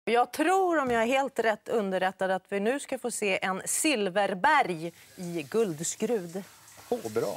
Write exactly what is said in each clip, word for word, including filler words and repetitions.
Jag tror, om jag är helt rätt underrättad, att vi nu ska få se en Silfverberg i guldskrud. Åh, oh, bra.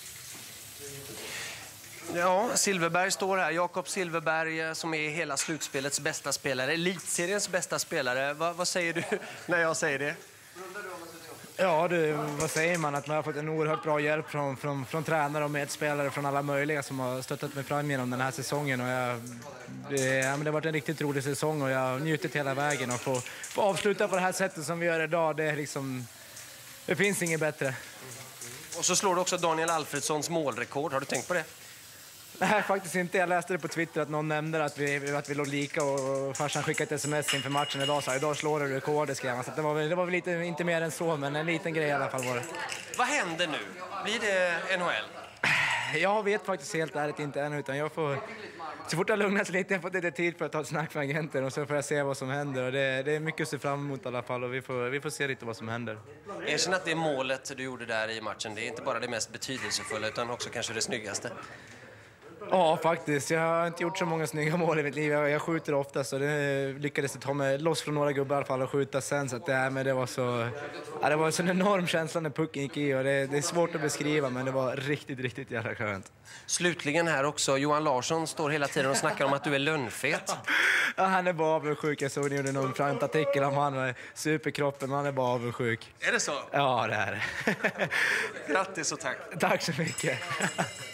Ja, Silfverberg står här. Jakob Silfverberg som är hela slutspelets bästa spelare. Elitseriens bästa spelare. Va, vad säger du när jag säger det? Ja, du, vad säger man? Att man har fått en oerhört bra hjälp från, från, från tränare och medspelare från alla möjliga som har stöttat mig fram genom den här säsongen. Och jag, det, ja, men det har varit en riktigt rolig säsong och jag har njutit hela vägen. Och få, få avsluta på det här sättet som vi gör idag, det är liksom... Det finns inget bättre. Och så slår du också Daniel Alfredssons målrekord. Har du tänkt på det? Nej, faktiskt inte. Jag läste det på Twitter att någon nämnde att vi, att vi låg lika och farsan skickade ett sms inför matchen idag. Så idag slår du rekordet, skrev han. Så det var väl, det var väl lite, inte mer än så, men en liten grej i alla fall var det. Vad händer nu? Blir det N H L? Jag vet faktiskt helt ärligt inte än, utan jag får... Så fort jag lugnat lite, jag får lite tid för att ta ett snack med agenten och så får jag se vad som händer. Och det, det är mycket att se fram emot i alla fall och vi får, vi får se lite vad som händer. Erkänn att det målet du gjorde där i matchen, det är inte bara det mest betydelsefulla utan också kanske det snyggaste. Ja, faktiskt. Jag har inte gjort så många snygga mål i mitt liv. Jag, jag skjuter ofta, så det lyckades ta mig loss från några gubbar i alla fall och skjuta sen. Så att det, men det var så... Ja, det var en sån enorm känsla när pucken gick i och det, det är svårt att beskriva, men det var riktigt, riktigt jävla skönt. Slutligen här också, Johan Larsson står hela tiden och snackar om att du är lönnfet. Ja, han är bara avundsjuk. Jag såg ni gjorde någon framtartikel om han med superkroppen, men han är bara avundsjuk. Är det så? Ja, det är det. Grattis och tack. Tack så mycket.